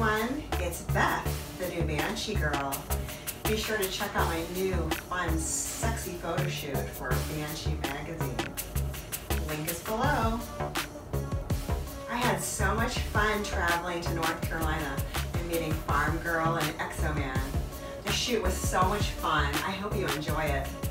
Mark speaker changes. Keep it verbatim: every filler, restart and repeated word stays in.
Speaker 1: everyone, it's Beth, the new Banshee girl. Be sure to check out my new, fun, sexy photo shoot for Banshee magazine. Link is below. I had so much fun traveling to North Carolina and meeting Farm Girl and Exo Man. The shoot was so much fun. I hope you enjoy it.